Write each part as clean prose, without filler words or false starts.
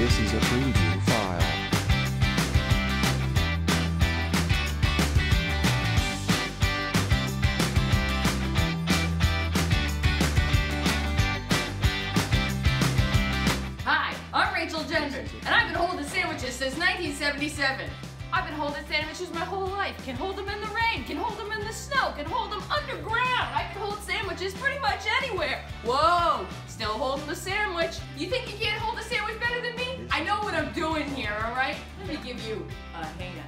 This is a preview file. Hi, I'm Rachel Gendron, and I've been holding sandwiches since 1977. I've been holding sandwiches my whole life. Can hold them in the rain, can hold them in the snow, can hold them underground. I can hold sandwiches pretty much anywhere. Whoa, still holding the sandwich. You think you can't hold a sandwich better than me? I know what I'm doing here, all right? Let me give you a hand.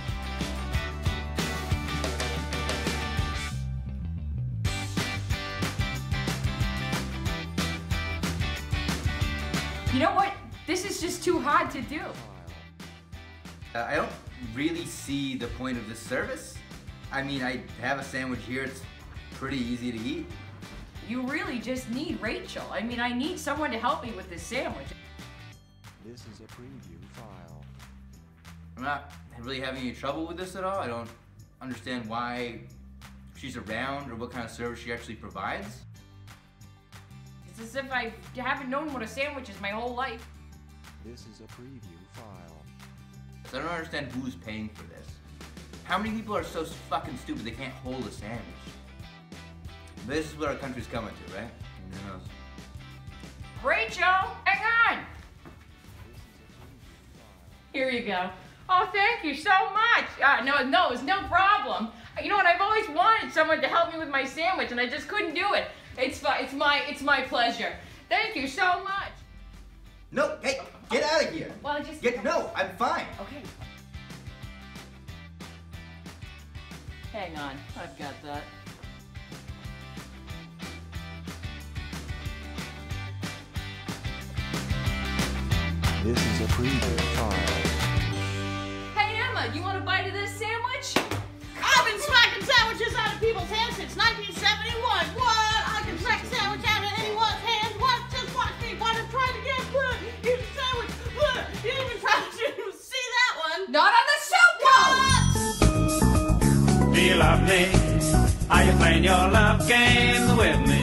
You know what? This is just too hard to do. I don't really see the point of this service. I mean, I have a sandwich here. It's pretty easy to eat. You really just need Rachel. I mean, I need someone to help me with this sandwich. This is a preview file. I'm not really having any trouble with this at all. I don't understand why she's around or what kind of service she actually provides. It's as if I haven't known what a sandwich is my whole life. This is a preview file. So I don't understand who's paying for this. How many people are so fucking stupid they can't hold a sandwich? This is what our country's coming to, right? Who knows? Rachel, hang on. Here you go. Oh, thank you so much. No, it's no problem. You know what? I've always wanted someone to help me with my sandwich, and I just couldn't do it. It's my pleasure. Thank you so much. No, hey, get out of here. Well, I just No, I'm fine. Okay. Hang on, I've got that. This is a preview file. Hey Emma, you want a bite of this sandwich? I've been smacking sandwiches out of people's hands since 1971. What? I can smack a sandwich out of anyone's hands. What? Just watch me. Want to try it again? Look, here's a sandwich. Look, you didn't even try to see that one. Not on the soap! What? Do you love me? Are you playing your love game with me?